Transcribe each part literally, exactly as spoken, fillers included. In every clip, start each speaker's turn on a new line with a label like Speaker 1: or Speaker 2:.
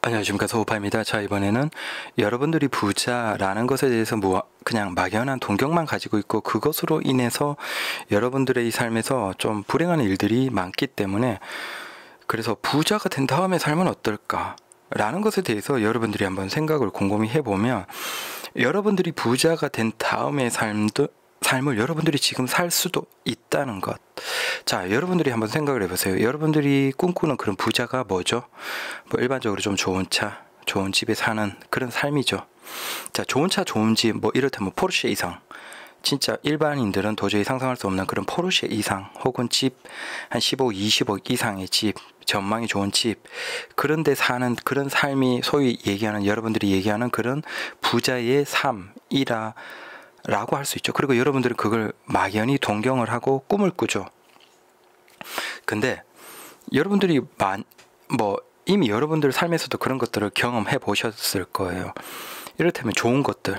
Speaker 1: 안녕하십니까, 소우파입니다. 자, 이번에는 여러분들이 부자라는 것에 대해서 뭐 그냥 막연한 동경만 가지고 있고 그것으로 인해서 여러분들의 이 삶에서 좀 불행한 일들이 많기 때문에, 그래서 부자가 된 다음에 삶은 어떨까 라는 것에 대해서 여러분들이 한번 생각을 곰곰이 해보면, 여러분들이 부자가 된 다음의 삶도 삶을 여러분들이 지금 살 수도 있다는 것. 자, 여러분들이 한번 생각을 해보세요. 여러분들이 꿈꾸는 그런 부자가 뭐죠? 뭐 일반적으로 좀 좋은 차, 좋은 집에 사는 그런 삶이죠. 자, 좋은 차, 좋은 집, 뭐 이렇다면 포르쉐 이상, 진짜 일반인들은 도저히 상상할 수 없는 그런 포르쉐 이상, 혹은 집 한 십억, 이십억 이상의 집, 전망이 좋은 집, 그런 데 사는 그런 삶이 소위 얘기하는, 여러분들이 얘기하는 그런 부자의 삶이라 라고 할 수 있죠. 그리고 여러분들은 그걸 막연히 동경을 하고 꿈을 꾸죠. 근데 여러분들이 만, 뭐 이미 여러분들 삶에서도 그런 것들을 경험해 보셨을 거예요. 이를테면 좋은 것들,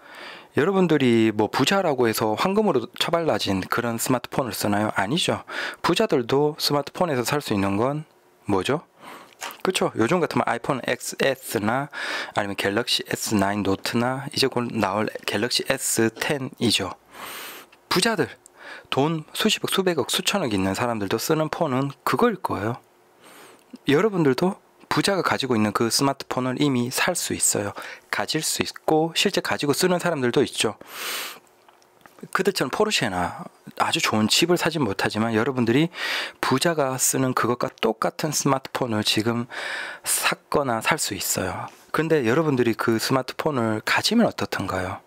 Speaker 1: 여러분들이 뭐 부자라고 해서 황금으로 처발라진 그런 스마트폰을 쓰나요? 아니죠. 부자들도 스마트폰에서 살 수 있는 건 뭐죠? 그쵸. 요즘 같으면 아이폰 엑스에스나 아니면 갤럭시 에스 나인 노트나 이제 곧 나올 갤럭시 에스 텐이죠. 부자들, 돈 수십억, 수백억, 수천억 있는 사람들도 쓰는 폰은 그거일 거예요. 여러분들도 부자가 가지고 있는 그 스마트폰을 이미 살 수 있어요. 가질 수 있고 실제 가지고 쓰는 사람들도 있죠. 그들처럼 포르쉐나 아주 좋은 집을 사진 못하지만 여러분들이 부자가 쓰는 그것과 똑같은 스마트폰을 지금 샀거나 살 수 있어요. 근데 여러분들이 그 스마트폰을 가지면 어떻던가요?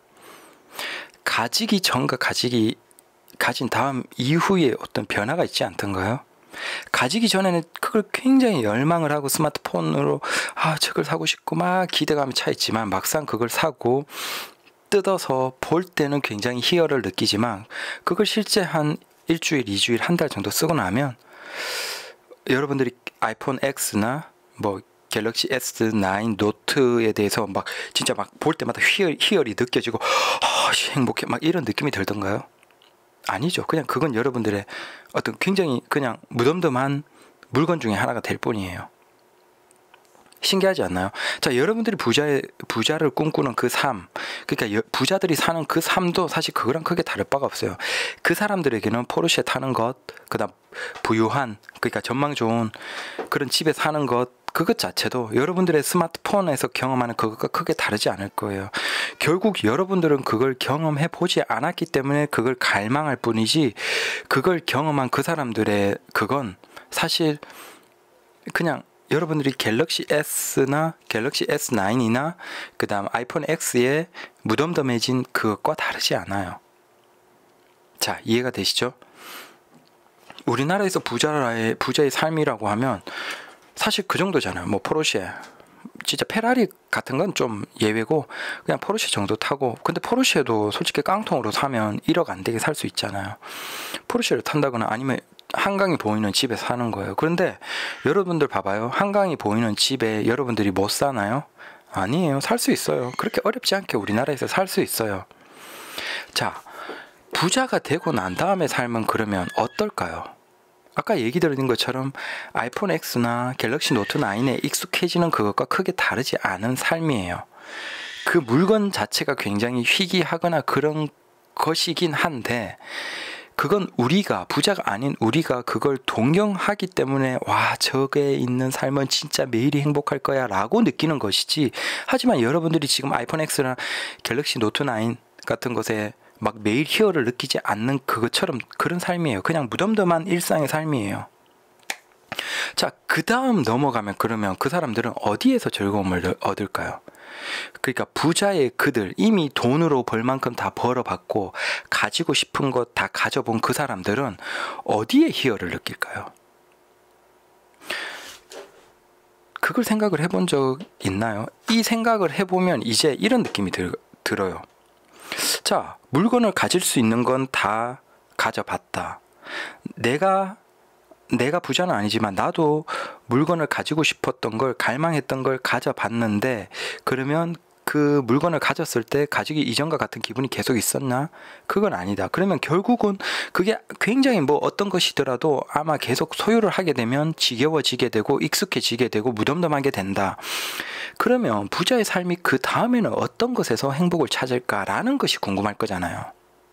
Speaker 1: 가지기 전과 가지기 가진 다음 이후에 어떤 변화가 있지 않던가요? 가지기 전에는 그걸 굉장히 열망을 하고 스마트폰으로 아 저걸 사고 싶고 막 기대감이 차 있지만, 막상 그걸 사고 뜯어서 볼 때는 굉장히 희열을 느끼지만, 그걸 실제 한 일주일, 이주일, 한 달 정도 쓰고 나면 여러분들이 아이폰 X나 뭐 갤럭시 에스 나인 노트에 대해서 막 진짜 막 볼 때마다 희열, 희열이 느껴지고 아, 행복해 막 이런 느낌이 들던가요? 아니죠. 그냥 그건 여러분들의 어떤 굉장히 그냥 무덤덤한 물건 중에 하나가 될 뿐이에요. 신기하지 않나요? 자, 여러분들이 부자의, 부자를 꿈꾸는 그 삶, 그러니까 여, 부자들이 사는 그 삶도 사실 그거랑 크게 다를 바가 없어요. 그 사람들에게는 포르쉐 타는 것, 그 다음 부유한, 그러니까 전망 좋은 그런 집에 사는 것, 그것 자체도 여러분들의 스마트폰에서 경험하는 그것과 크게 다르지 않을 거예요. 결국 여러분들은 그걸 경험해 보지 않았기 때문에 그걸 갈망할 뿐이지, 그걸 경험한 그 사람들의 그건 사실 그냥 여러분들이 갤럭시 S나 갤럭시 에스 나인이나 그 다음 아이폰 X에 무덤덤해진 그것과 다르지 않아요. 자, 이해가 되시죠? 우리나라에서 부자의, 부자의 삶이라고 하면 사실 그 정도잖아요. 뭐 포르쉐, 진짜 페라리 같은 건 좀 예외고 그냥 포르쉐 정도 타고, 근데 포르쉐도 솔직히 깡통으로 사면 일억 안 되게 살 수 있잖아요. 포르쉐를 탄다거나 아니면 한강이 보이는 집에 사는 거예요. 그런데 여러분들 봐봐요. 한강이 보이는 집에 여러분들이 못 사나요? 아니에요. 살 수 있어요. 그렇게 어렵지 않게 우리나라에서 살 수 있어요. 자, 부자가 되고 난 다음에 삶은 그러면 어떨까요? 아까 얘기 드린 것처럼 아이폰 X나 갤럭시 노트 나인에 익숙해지는 그것과 크게 다르지 않은 삶이에요. 그 물건 자체가 굉장히 희귀하거나 그런 것이긴 한데, 그건 우리가 부자가 아닌 우리가 그걸 동경하기 때문에 와 저게 있는 삶은 진짜 매일이 행복할 거야 라고 느끼는 것이지, 하지만 여러분들이 지금 아이폰 X나 갤럭시 노트 나인 같은 것에 막 매일 희열을 느끼지 않는 그것처럼 그런 삶이에요. 그냥 무덤덤한 일상의 삶이에요. 자, 그 다음 넘어가면 그러면 그 사람들은 어디에서 즐거움을 얻을까요? 그러니까 부자의 그들, 이미 돈으로 벌 만큼 다 벌어봤고 가지고 싶은 것 다 가져본 그 사람들은 어디에 희열을 느낄까요? 그걸 생각을 해본 적 있나요? 이 생각을 해보면 이제 이런 느낌이 들, 들어요. 자, 물건을 가질 수 있는 건 다 가져봤다. 내가 내가 부자는 아니지만 나도 물건을 가지고 싶었던 걸, 갈망했던 걸 가져봤는데, 그러면 그 물건을 가졌을 때 가지기 이전과 같은 기분이 계속 있었나? 그건 아니다. 그러면 결국은 그게 굉장히 뭐 어떤 것이더라도 아마 계속 소유를 하게 되면 지겨워지게 되고 익숙해지게 되고 무덤덤하게 된다. 그러면 부자의 삶이 그 다음에는 어떤 것에서 행복을 찾을까라는 것이 궁금할 거잖아요.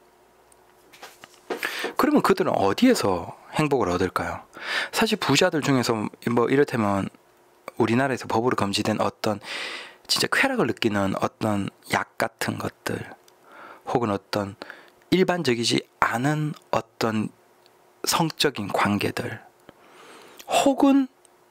Speaker 1: 그러면 그들은 어디에서 행복을 얻을까요? 사실 부자들 중에서 뭐 이를테면 우리나라에서 법으로 금지된 어떤 진짜 쾌락을 느끼는 어떤 약 같은 것들, 혹은 어떤 일반적이지 않은 어떤 성적인 관계들, 혹은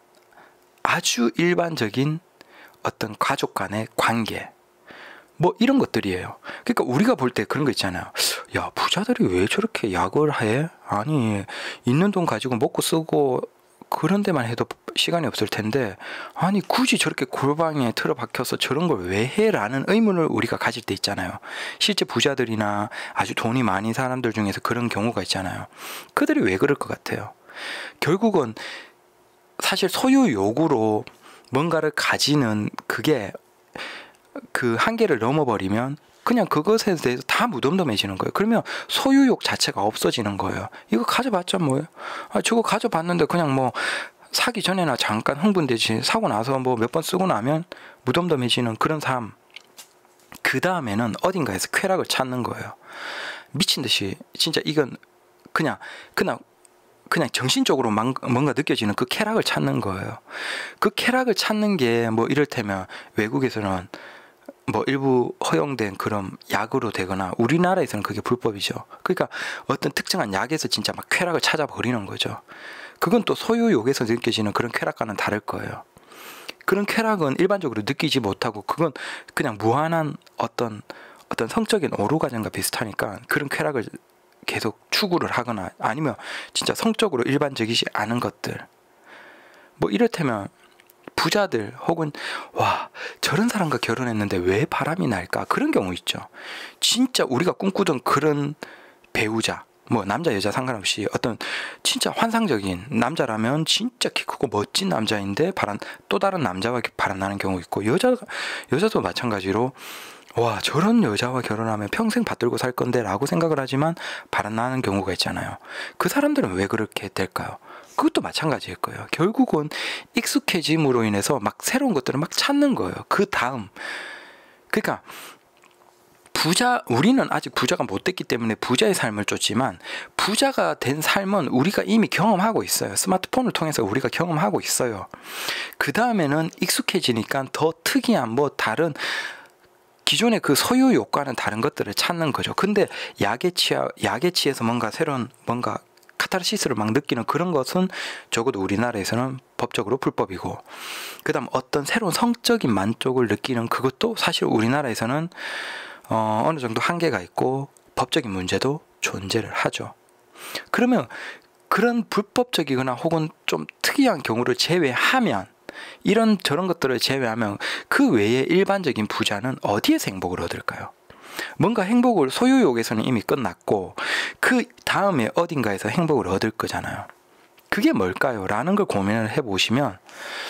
Speaker 1: 아주 일반적인 어떤 가족 간의 관계, 뭐 이런 것들이에요. 그러니까 우리가 볼 때 그런 거 있잖아요. 야, 부자들이 왜 저렇게 약을 해? 아니, 있는 돈 가지고 먹고 쓰고 그런 데만 해도 시간이 없을 텐데, 아니 굳이 저렇게 골방에 틀어박혀서 저런 걸 왜 해? 라는 의문을 우리가 가질 때 있잖아요. 실제 부자들이나 아주 돈이 많은 사람들 중에서 그런 경우가 있잖아요. 그들이 왜 그럴 것 같아요? 결국은 사실 소유 욕구로 뭔가를 가지는 그게 그 한계를 넘어버리면 그냥 그것에 대해서 다 무덤덤해지는 거예요. 그러면 소유욕 자체가 없어지는 거예요. 이거 가져봤자 뭐예요? 아, 저거 가져봤는데 그냥 뭐 사기 전에나 잠깐 흥분되지, 사고 나서 뭐 몇 번 쓰고 나면 무덤덤해지는 그런 삶. 그 다음에는 어딘가에서 쾌락을 찾는 거예요. 미친 듯이 진짜 이건 그냥 그냥 그냥 정신적으로 뭔가 느껴지는 그 쾌락을 찾는 거예요. 그 쾌락을 찾는 게 뭐 이를테면 외국에서는 뭐 일부 허용된 그런 약으로 되거나, 우리나라에서는 그게 불법이죠. 그러니까 어떤 특정한 약에서 진짜 막 쾌락을 찾아버리는 거죠. 그건 또 소유욕에서 느껴지는 그런 쾌락과는 다를 거예요. 그런 쾌락은 일반적으로 느끼지 못하고 그건 그냥 무한한 어떤 어떤 성적인 오르가즘과 비슷하니까 그런 쾌락을 계속 추구를 하거나, 아니면 진짜 성적으로 일반적이지 않은 것들, 뭐 이를테면 부자들, 혹은 와 저런 사람과 결혼했는데 왜 바람이 날까, 그런 경우 있죠. 진짜 우리가 꿈꾸던 그런 배우자, 뭐 남자 여자 상관없이 어떤 진짜 환상적인 남자라면 진짜 키 크고 멋진 남자인데 바람, 또 다른 남자와 바람나는 경우 있고, 여자, 여자도 마찬가지로 와 저런 여자와 결혼하면 평생 받들고 살 건데 라고 생각을 하지만 바람나는 경우가 있잖아요. 그 사람들은 왜 그렇게 될까요? 그것도 마찬가지일 거예요. 결국은 익숙해짐으로 인해서 막 새로운 것들을 막 찾는 거예요. 그 다음, 그러니까 부자, 우리는 아직 부자가 못 됐기 때문에 부자의 삶을 쫓지만, 부자가 된 삶은 우리가 이미 경험하고 있어요. 스마트폰을 통해서 우리가 경험하고 있어요. 그 다음에는 익숙해지니까 더 특이한 뭐 다른 기존의 그 소유 욕과는 다른 것들을 찾는 거죠. 근데 약에 취하, 약에 취해서 뭔가 새로운 뭔가 카타르시스를 막 느끼는 그런 것은 적어도 우리나라에서는 법적으로 불법이고, 그 다음 어떤 새로운 성적인 만족을 느끼는 그것도 사실 우리나라에서는 어, 어느 정도 한계가 있고 법적인 문제도 존재를 하죠. 그러면 그런 불법적이거나 혹은 좀 특이한 경우를 제외하면, 이런 저런 것들을 제외하면 그 외에 일반적인 부자는 어디에서 행복을 얻을까요? 뭔가 행복을 소유욕에서는 이미 끝났고 그 다음에 어딘가에서 행복을 얻을 거잖아요. 그게 뭘까요? 라는 걸 고민을 해보시면,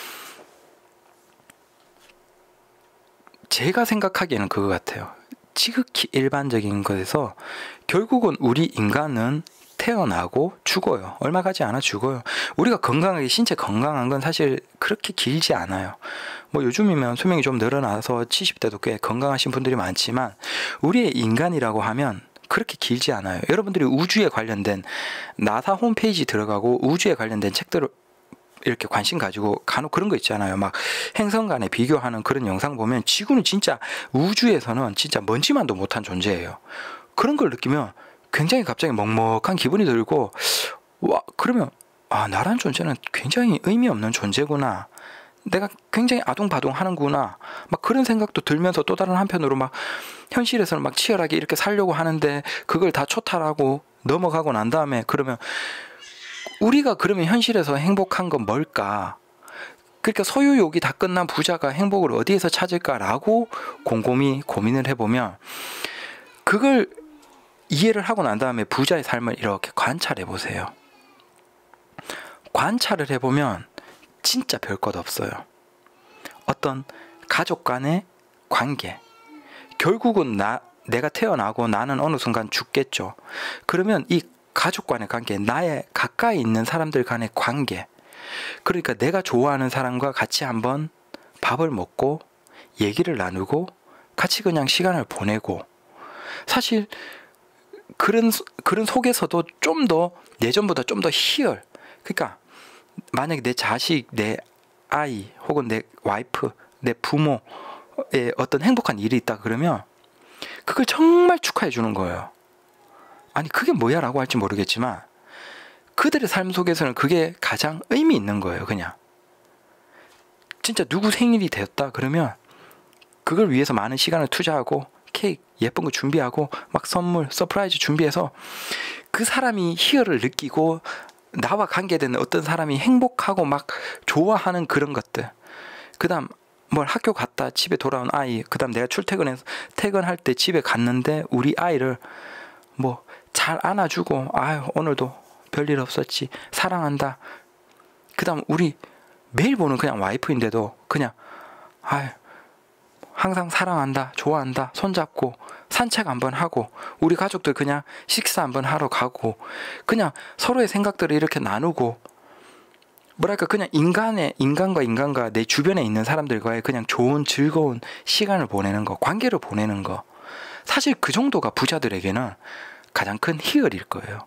Speaker 1: 제가 생각하기에는 그거 같아요. 지극히 일반적인 것에서 결국은 우리 인간은 태어나고 죽어요. 얼마 가지 않아 죽어요. 우리가 건강하게, 신체 건강한 건 사실 그렇게 길지 않아요. 뭐 요즘이면 수명이 좀 늘어나서 칠십 대도 꽤 건강하신 분들이 많지만, 우리의 인간이라고 하면 그렇게 길지 않아요. 여러분들이 우주에 관련된 나사 홈페이지 들어가고 우주에 관련된 책들을 이렇게 관심 가지고 간혹 그런 거 있잖아요. 막 행성 간에 비교하는 그런 영상 보면 지구는 진짜 우주에서는 진짜 먼지만도 못한 존재예요. 그런 걸 느끼면 굉장히 갑자기 먹먹한 기분이 들고, 와 그러면 아 나라는 존재는 굉장히 의미 없는 존재구나, 내가 굉장히 아둥바둥 하는구나, 막 그런 생각도 들면서, 또 다른 한편으로 막 현실에서는 막 치열하게 이렇게 살려고 하는데 그걸 다 초탈하고 넘어가고 난 다음에, 그러면 우리가 그러면 현실에서 행복한 건 뭘까? 그러니까 소유욕이 다 끝난 부자가 행복을 어디에서 찾을까라고 곰곰이 고민을 해보면, 그걸 이해를 하고 난 다음에 부자의 삶을 이렇게 관찰해 보세요. 관찰을 해보면 진짜 별 것 없어요. 어떤 가족 간의 관계, 결국은 나 내가 태어나고 나는 어느 순간 죽겠죠. 그러면 이 가족 간의 관계, 나의 가까이 있는 사람들 간의 관계, 그러니까 내가 좋아하는 사람과 같이 한번 밥을 먹고 얘기를 나누고 같이 그냥 시간을 보내고, 사실 그런 그런 속에서도 좀 더 예전보다 좀 더 희열, 그러니까 만약에 내 자식, 내 아이 혹은 내 와이프, 내 부모의 어떤 행복한 일이 있다 그러면 그걸 정말 축하해 주는 거예요. 아니 그게 뭐야 라고 할지 모르겠지만 그들의 삶 속에서는 그게 가장 의미 있는 거예요. 그냥 진짜 누구 생일이 되었다 그러면 그걸 위해서 많은 시간을 투자하고 케이크 예쁜 거 준비하고 막 선물 서프라이즈 준비해서 그 사람이 희열을 느끼고 나와 관계된 어떤 사람이 행복하고 막 좋아하는 그런 것들, 그 다음 뭘 학교 갔다 집에 돌아온 아이, 그 다음 내가 출퇴근해서 퇴근할 때 집에 갔는데 우리 아이를 뭐 잘 안아주고, 아유 오늘도 별일 없었지, 사랑한다. 그 다음 우리 매일 보는 그냥 와이프인데도 그냥 아유 항상 사랑한다, 좋아한다, 손잡고 산책 한번 하고, 우리 가족들 그냥 식사 한번 하러 가고, 그냥 서로의 생각들을 이렇게 나누고, 뭐랄까 그냥 인간의 인간과 인간과 내 주변에 있는 사람들과의 그냥 좋은 즐거운 시간을 보내는 거, 관계를 보내는 거, 사실 그 정도가 부자들에게는 가장 큰 희열일 거예요.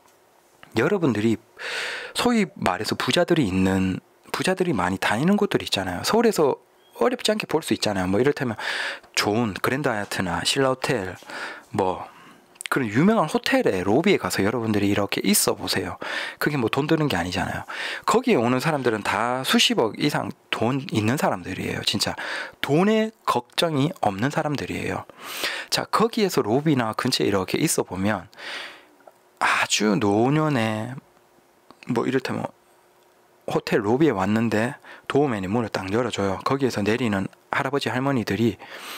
Speaker 1: 여러분들이 소위 말해서 부자들이 있는 부자들이 많이 다니는 곳들 있잖아요. 서울에서 어렵지 않게 볼 수 있잖아요. 뭐 이를테면 좋은 그랜드 하얏트나 신라 호텔, 뭐 그런 유명한 호텔의 로비에 가서 여러분들이 이렇게 있어 보세요. 그게 뭐 돈 드는 게 아니잖아요. 거기에 오는 사람들은 다 수십억 이상 돈 있는 사람들이에요. 진짜 돈에 걱정이 없는 사람들이에요. 자, 거기에서 로비나 근처에 이렇게 있어 보면 아주 노년에 뭐 이를테면 호텔 로비에 왔는데 도어맨이 문을 딱 열어줘요. 거기에서 내리는 할아버지 할머니들이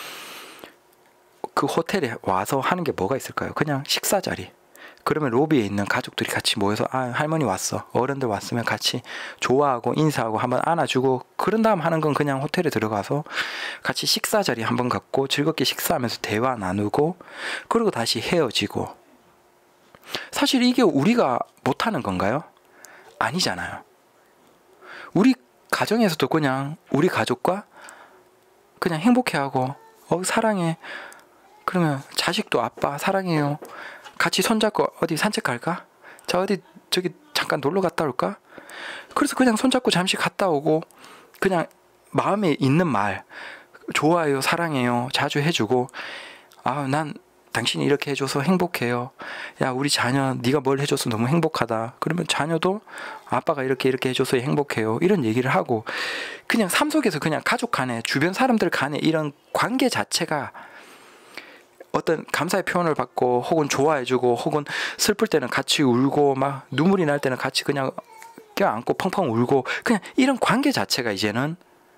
Speaker 1: 그 호텔에 와서 하는 게 뭐가 있을까요? 그냥 식사 자리. 그러면 로비에 있는 가족들이 같이 모여서 아 할머니 왔어, 어른들 왔으면 같이 좋아하고 인사하고 한번 안아주고, 그런 다음 하는 건 그냥 호텔에 들어가서 같이 식사 자리 한번 갖고 즐겁게 식사하면서 대화 나누고, 그리고 다시 헤어지고. 사실 이게 우리가 못하는 건가요? 아니잖아요. 우리 가정에서도 그냥 우리 가족과 그냥 행복해하고 어 사랑해, 그러면 자식도 아빠 사랑해요, 같이 손잡고 어디 산책 갈까? 자 어디 저기 잠깐 놀러 갔다 올까? 그래서 그냥 손잡고 잠시 갔다 오고, 그냥 마음에 있는 말 좋아요, 사랑해요 자주 해주고, 아 난 당신이 이렇게 해줘서 행복해요, 야 우리 자녀 네가 뭘 해줘서 너무 행복하다, 그러면 자녀도 아빠가 이렇게 이렇게 해줘서 행복해요, 이런 얘기를 하고, 그냥 삶 속에서 그냥 가족 간에 주변 사람들 간에 이런 관계 자체가 어떤 감사의 표현을 받고 혹은 좋아해주고 혹은 슬플 때는 같이 울고 막 눈물이 날 때는 같이 그냥 껴안고 펑펑 울고, 그냥 이런 관계 자체가 이제는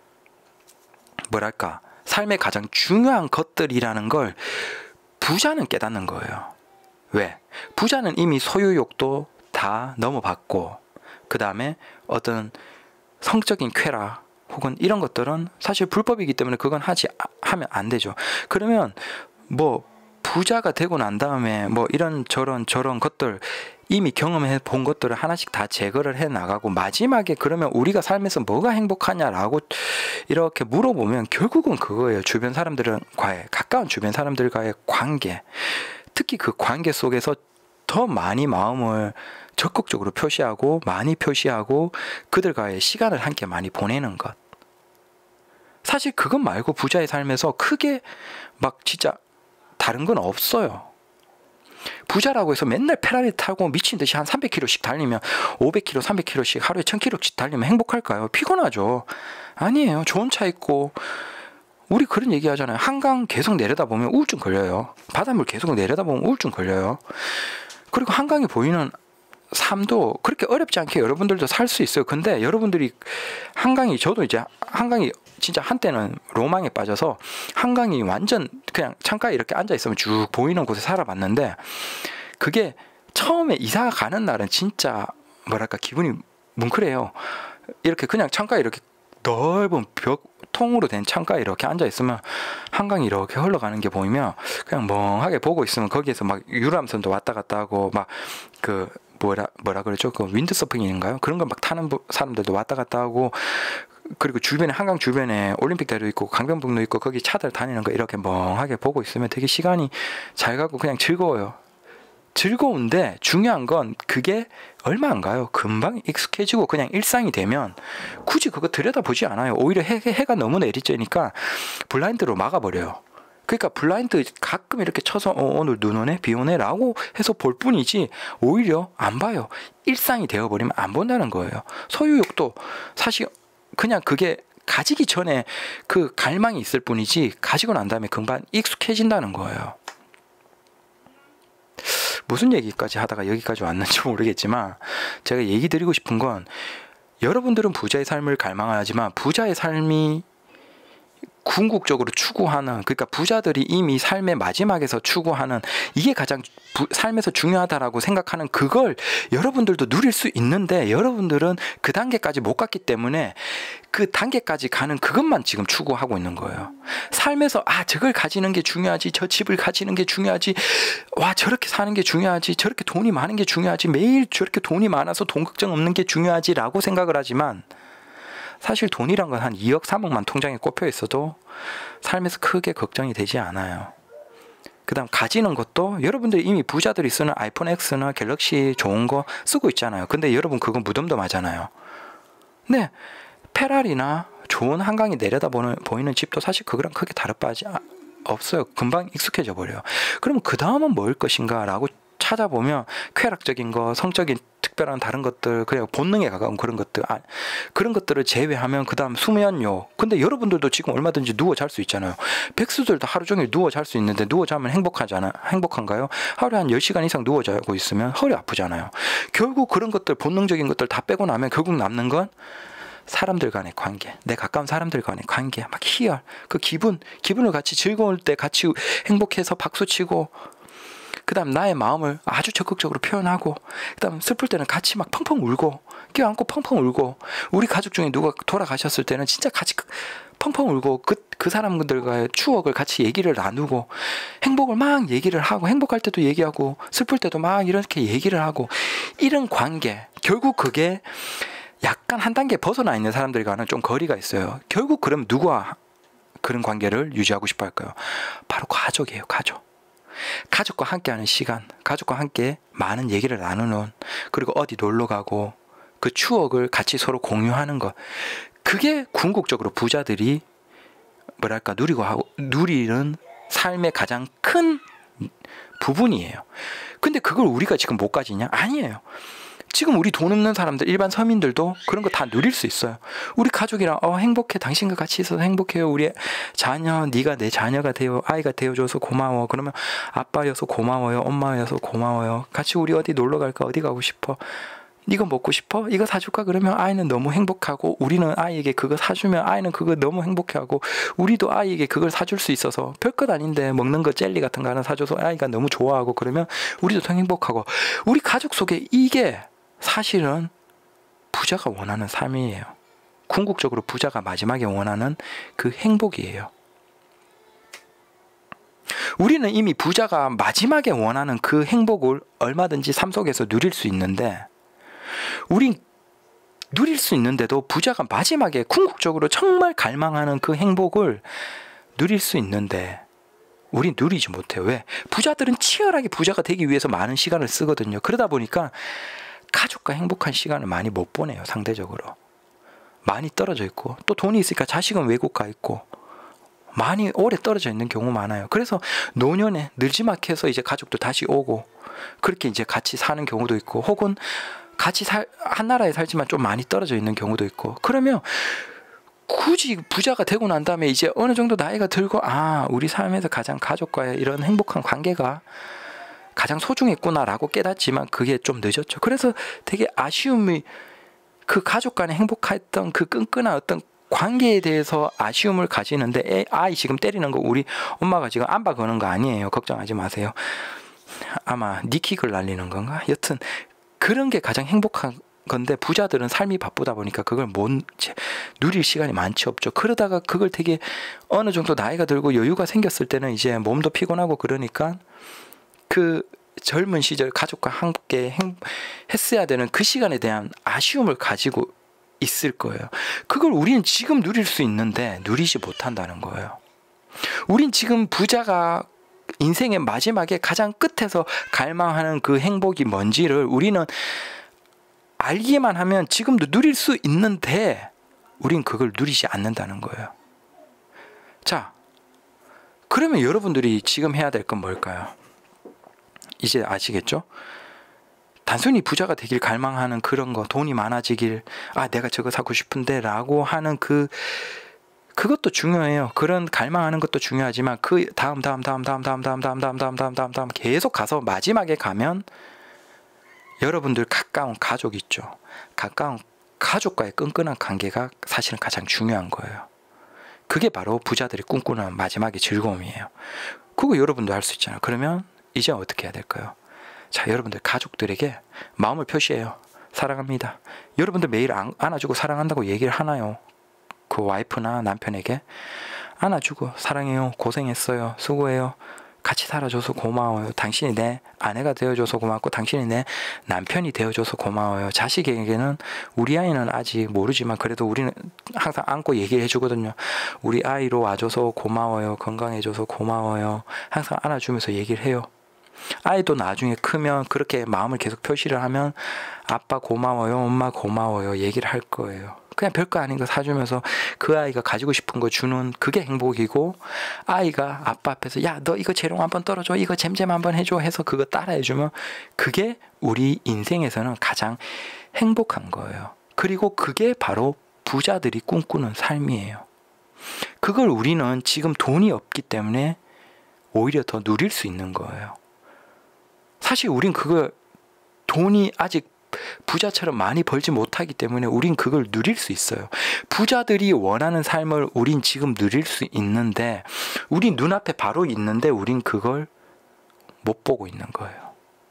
Speaker 1: 뭐랄까 삶의 가장 중요한 것들이라는 걸 부자는 깨닫는 거예요. 왜? 부자는 이미 소유욕도 다 넘어봤고, 그 다음에 어떤 성적인 쾌락 혹은 이런 것들은 사실 불법이기 때문에 그건 하지 하면 안 되죠. 그러면 뭐 부자가 되고 난 다음에 뭐 이런 저런 저런 것들 이미 경험해 본 것들을 하나씩 다 제거를 해 나가고, 마지막에 그러면 우리가 삶에서 뭐가 행복하냐라고 이렇게 물어보면 결국은 그거예요. 주변 사람들과의, 가까운 주변 사람들과의 관계, 특히 그 관계 속에서 더 많이 마음을 적극적으로 표시하고 많이 표시하고 그들과의 시간을 함께 많이 보내는 것. 사실 그것 말고 부자의 삶에서 크게 막 진짜 다른 건 없어요. 부자라고 해서 맨날 페라리 타고 미친 듯이 한 삼백 킬로미터씩 달리면, 오백 킬로미터, 삼백 킬로미터씩 하루에 천 킬로미터씩 달리면 행복할까요? 피곤하죠. 아니에요. 좋은 차 있고, 우리 그런 얘기 하잖아요. 한강 계속 내려다보면 우울증 걸려요. 바닷물 계속 내려다보면 우울증 걸려요. 그리고 한강이 보이는 삶도 그렇게 어렵지 않게 여러분들도 살 수 있어요. 근데 여러분들이 한강이, 저도 이제 한강이 진짜 한때는 로망에 빠져서 한강이 완전 그냥 창가에 이렇게 앉아 있으면 쭉 보이는 곳에 살아봤는데, 그게 처음에 이사 가는 날은 진짜 뭐랄까 기분이 뭉클해요. 이렇게 그냥 창가에 이렇게 넓은 벽 통으로 된 창가에 이렇게 앉아 있으면 한강이 이렇게 흘러가는 게 보이면 그냥 멍하게 보고 있으면 거기에서 막 유람선도 왔다 갔다 하고 막 그 뭐라 뭐라 그러죠? 그 윈드서핑인가요? 그런 거 막 타는 사람들도 왔다 갔다 하고, 그리고 주변에 한강 주변에 올림픽대로 있고 강변북로 있고 거기 차들 다니는 거 이렇게 멍하게 보고 있으면 되게 시간이 잘 가고 그냥 즐거워요. 즐거운데 중요한 건 그게 얼마 안 가요. 금방 익숙해지고 그냥 일상이 되면 굳이 그거 들여다보지 않아요. 오히려 해, 해가 너무 내리쬐니까 블라인드로 막아버려요. 그러니까 블라인드 가끔 이렇게 쳐서 어, 오늘 눈 오네 비 오네 라고 해서 볼 뿐이지 오히려 안 봐요. 일상이 되어버리면 안 본다는 거예요. 소유욕도 사실 그냥 그게 가지기 전에 그 갈망이 있을 뿐이지 가지고 난 다음에 금방 익숙해진다는 거예요. 무슨 얘기까지 하다가 여기까지 왔는지 모르겠지만 제가 얘기 드리고 싶은 건, 여러분들은 부자의 삶을 갈망하지만 부자의 삶이 궁극적으로 추구하는, 그러니까 부자들이 이미 삶의 마지막에서 추구하는 이게 가장 부, 삶에서 중요하다라고 생각하는 그걸 여러분들도 누릴 수 있는데, 여러분들은 그 단계까지 못 갔기 때문에 그 단계까지 가는 그것만 지금 추구하고 있는 거예요. 삶에서 아 저걸 가지는 게 중요하지, 저 집을 가지는 게 중요하지, 와 저렇게 사는 게 중요하지, 저렇게 돈이 많은 게 중요하지, 매일 저렇게 돈이 많아서 돈 걱정 없는 게 중요하지 라고 생각을 하지만, 사실 돈이란 건 한 이억 삼억만 통장에 꼽혀 있어도 삶에서 크게 걱정이 되지 않아요. 그 다음 가지는 것도 여러분들이 이미 부자들이 쓰는 아이폰 X나 갤럭시 좋은 거 쓰고 있잖아요. 근데 여러분 그거 무덤덤하잖아요. 네, 페라리나 좋은 한강이 내려다 보는, 보이는 집도 사실 그거랑 크게 다를 바지 없어요. 금방 익숙해져 버려요. 그럼 그 다음은 뭘 것인가 라고 찾아보면 쾌락적인 거, 성적인 특별한 다른 것들, 그냥 본능에 가까운 그런 것들, 아, 그런 것들을 제외하면 그 다음 수면요. 근데 여러분들도 지금 얼마든지 누워 잘 수 있잖아요. 백수들도 하루 종일 누워 잘 수 있는데 누워 자면 행복하잖아, 행복한가요? 하루에 한 열 시간 이상 누워 자고 있으면 허리 아프잖아요. 결국 그런 것들, 본능적인 것들 다 빼고 나면 결국 남는 건 사람들 간의 관계, 내 가까운 사람들 간의 관계, 막 희열, 그 기분, 기분을 같이 즐거울 때 같이 행복해서 박수치고, 그 다음 나의 마음을 아주 적극적으로 표현하고, 그 다음 슬플 때는 같이 막 펑펑 울고, 껴안고 펑펑 울고, 우리 가족 중에 누가 돌아가셨을 때는 진짜 같이 펑펑 울고, 그, 그 사람들과의 추억을 같이 얘기를 나누고, 행복을 막 얘기를 하고, 행복할 때도 얘기하고, 슬플 때도 막 이렇게 얘기를 하고, 이런 관계, 결국 그게 약간 한 단계 벗어나 있는 사람들과는 좀 거리가 있어요. 결국 그럼 누구와 그런 관계를 유지하고 싶어 할까요? 바로 가족이에요. 가족. 가족과 함께하는 시간, 가족과 함께 많은 얘기를 나누는, 그리고 어디 놀러 가고 그 추억을 같이 서로 공유하는 것, 그게 궁극적으로 부자들이 뭐랄까 누리고 하고 누리는 삶의 가장 큰 부분이에요. 근데 그걸 우리가 지금 못 가지냐? 아니에요. 지금 우리 돈 없는 사람들, 일반 서민들도 그런 거 다 누릴 수 있어요. 우리 가족이랑 어 행복해, 당신과 같이 있어서 행복해요. 우리 자녀, 네가 내 자녀가 되어, 아이가 되어줘서 고마워. 그러면 아빠여서 고마워요, 엄마여서 고마워요. 같이 우리 어디 놀러 갈까? 어디 가고 싶어? 이거 먹고 싶어? 이거 사줄까? 그러면 아이는 너무 행복하고, 우리는 아이에게 그거 사주면 아이는 그거 너무 행복해하고, 우리도 아이에게 그걸 사줄 수 있어서 별것 아닌데 먹는 거 젤리 같은 거 하나 사줘서 아이가 너무 좋아하고, 그러면 우리도 더 행복하고. 우리 가족 속에 이게 사실은 부자가 원하는 삶이에요. 궁극적으로 부자가 마지막에 원하는 그 행복이에요. 우리는 이미 부자가 마지막에 원하는 그 행복을 얼마든지 삶 속에서 누릴 수 있는데, 우린 누릴 수 있는데도 부자가 마지막에 궁극적으로 정말 갈망하는 그 행복을 누릴 수 있는데 우린 누리지 못해요. 왜? 부자들은 치열하게 부자가 되기 위해서 많은 시간을 쓰거든요. 그러다 보니까 가족과 행복한 시간을 많이 못 보내요. 상대적으로 많이 떨어져 있고, 또 돈이 있으니까 자식은 외국 가 있고 많이 오래 떨어져 있는 경우 많아요. 그래서 노년에 늘지막해서 이제 가족도 다시 오고, 그렇게 이제 같이 사는 경우도 있고, 혹은 같이 살, 한 나라에 살지만 좀 많이 떨어져 있는 경우도 있고. 그러면 굳이 부자가 되고 난 다음에 이제 어느 정도 나이가 들고, 아 우리 삶에서 가장 가족과의 이런 행복한 관계가 가장 소중했구나라고 깨닫지만 그게 좀 늦었죠. 그래서 되게 아쉬움이, 그 가족 간에 행복했던 그 끈끈한 어떤 관계에 대해서 아쉬움을 가지는데, 애, 아이 지금 때리는 거 우리 엄마가 지금 안바 거는 거 아니에요. 걱정하지 마세요. 아마 니킥을 날리는 건가? 여튼 그런 게 가장 행복한 건데 부자들은 삶이 바쁘다 보니까 그걸 못 누릴 시간이 많지 없죠. 그러다가 그걸 되게 어느 정도 나이가 들고 여유가 생겼을 때는 이제 몸도 피곤하고 그러니까 그 젊은 시절 가족과 함께 행, 했어야 되는 그 시간에 대한 아쉬움을 가지고 있을 거예요. 그걸 우리는 지금 누릴 수 있는데 누리지 못한다는 거예요. 우린 지금 부자가 인생의 마지막에 가장 끝에서 갈망하는 그 행복이 뭔지를 우리는 알기만 하면 지금도 누릴 수 있는데 우린 그걸 누리지 않는다는 거예요. 자, 그러면 여러분들이 지금 해야 될 건 뭘까요? 이제 아시겠죠? 단순히 부자가 되길 갈망하는 그런 거, 돈이 많아지길, 아 내가 저거 사고 싶은데 라고 하는 그 그것도 중요해요. 그런 갈망하는 것도 중요하지만 그 다음 다음 다음 다음 다음 다음 다음 다음 다음 다음 다음 다음 계속 가서 마지막에 가면 여러분들 가까운 가족 있죠. 가까운 가족과의 끈끈한 관계가 사실은 가장 중요한 거예요. 그게 바로 부자들이 꿈꾸는 마지막의 즐거움이에요. 그거 여러분도 할 수 있잖아요. 그러면 이제 어떻게 해야 될까요? 자, 여러분들 가족들에게 마음을 표시해요. 사랑합니다. 여러분들 매일 안아주고 사랑한다고 얘기를 하나요? 그 와이프나 남편에게 안아주고 사랑해요. 고생했어요. 수고해요. 같이 살아줘서 고마워요. 당신이 내 아내가 되어줘서 고맙고 당신이 내 남편이 되어줘서 고마워요. 자식에게는 우리 아이는 아직 모르지만 그래도 우리는 항상 안고 얘기해 주거든요. 우리 아이로 와줘서 고마워요. 건강해줘서 고마워요. 항상 안아주면서 얘기를 해요. 아이도 나중에 크면 그렇게 마음을 계속 표시를 하면 아빠 고마워요. 엄마 고마워요. 얘기를 할 거예요. 그냥 별거 아닌 거 사주면서 그 아이가 가지고 싶은 거 주는 그게 행복이고 아이가 아빠 앞에서 야, 너 이거 재롱 한번 떨어줘. 이거 잼잼 한번 해줘. 해서 그거 따라해주면 그게 우리 인생에서는 가장 행복한 거예요. 그리고 그게 바로 부자들이 꿈꾸는 삶이에요. 그걸 우리는 지금 돈이 없기 때문에 오히려 더 누릴 수 있는 거예요. 사실 우린 그걸 돈이 아직 부자처럼 많이 벌지 못하기 때문에 우린 그걸 누릴 수 있어요. 부자들이 원하는 삶을 우린 지금 누릴 수 있는데 우린 눈앞에 바로 있는데 우린 그걸 못 보고 있는 거예요.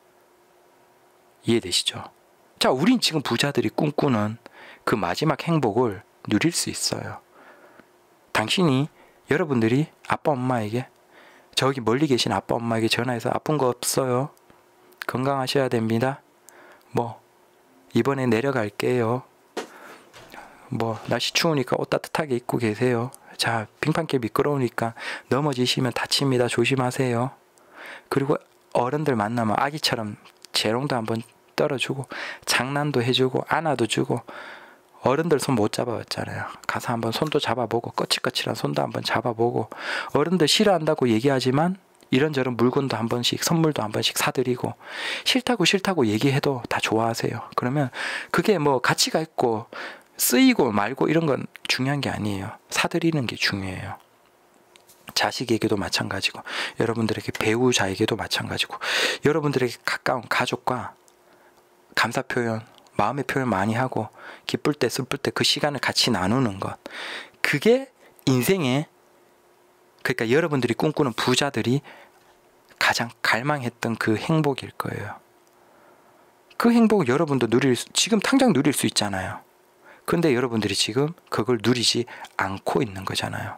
Speaker 1: 이해되시죠? 자, 우린 지금 부자들이 꿈꾸는 그 마지막 행복을 누릴 수 있어요. 당신이 여러분들이 아빠 엄마에게 저기 멀리 계신 아빠 엄마에게 전화해서 아픈 거 없어요? 건강하셔야 됩니다. 뭐 이번에 내려갈게요. 뭐 날씨 추우니까 옷 따뜻하게 입고 계세요. 자, 빙판길 미끄러우니까 넘어지시면 다칩니다. 조심하세요. 그리고 어른들 만나면 아기처럼 재롱도 한번 떨어주고 장난도 해주고 안아도 주고 어른들 손 못 잡아봤잖아요. 가서 한번 손도 잡아보고 거칠거칠한 손도 한번 잡아보고 어른들 싫어한다고 얘기하지만 이런저런 물건도 한 번씩 선물도 한 번씩 사드리고 싫다고 싫다고 얘기해도 다 좋아하세요. 그러면 그게 뭐 가치가 있고 쓰이고 말고 이런 건 중요한 게 아니에요. 사드리는 게 중요해요. 자식에게도 마찬가지고 여러분들에게 배우자에게도 마찬가지고 여러분들에게 가까운 가족과 감사 표현, 마음의 표현 많이 하고 기쁠 때 슬플 때 그 시간을 같이 나누는 것, 그게 인생의 그러니까 여러분들이 꿈꾸는 부자들이 가장 갈망했던 그 행복일 거예요. 그 행복을 여러분도 누릴 수, 지금 당장 누릴 수 있잖아요. 근데 여러분들이 지금 그걸 누리지 않고 있는 거잖아요.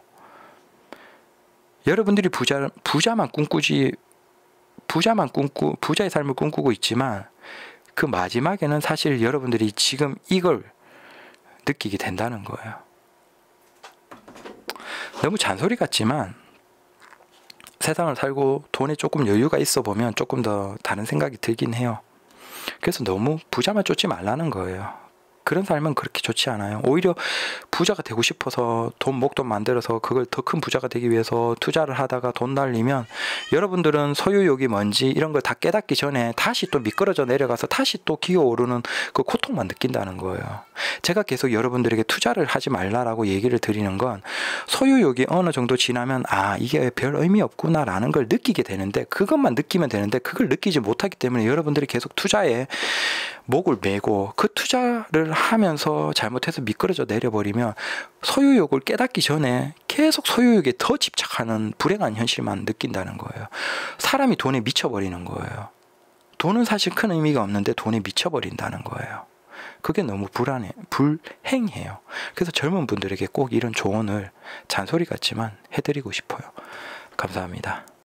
Speaker 1: 여러분들이 부자, 부자만 꿈꾸지, 부자만 꿈꾸, 부자의 삶을 꿈꾸고 있지만 그 마지막에는 사실 여러분들이 지금 이걸 느끼게 된다는 거예요. 너무 잔소리 같지만 세상을 살고 돈에 조금 여유가 있어 보면 조금 더 다른 생각이 들긴 해요. 그래서 너무 부자만 쫓지 말라는 거예요. 그런 삶은 그렇게 좋지 않아요. 오히려 부자가 되고 싶어서 돈 목돈 만들어서 그걸 더 큰 부자가 되기 위해서 투자를 하다가 돈 날리면 여러분들은 소유욕이 뭔지 이런 걸 다 깨닫기 전에 다시 또 미끄러져 내려가서 다시 또 기어오르는 그 고통만 느낀다는 거예요. 제가 계속 여러분들에게 투자를 하지 말라라고 얘기를 드리는 건 소유욕이 어느 정도 지나면 아, 이게 별 의미 없구나 라는 걸 느끼게 되는데 그것만 느끼면 되는데 그걸 느끼지 못하기 때문에 여러분들이 계속 투자에 목을 메고 그 투자를 하면서 잘못해서 미끄러져 내려버리면 소유욕을 깨닫기 전에 계속 소유욕에 더 집착하는 불행한 현실만 느낀다는 거예요. 사람이 돈에 미쳐버리는 거예요. 돈은 사실 큰 의미가 없는데 돈에 미쳐버린다는 거예요. 그게 너무 불안해, 불행해요. 그래서 젊은 분들에게 꼭 이런 조언을 잔소리 같지만 해드리고 싶어요. 감사합니다.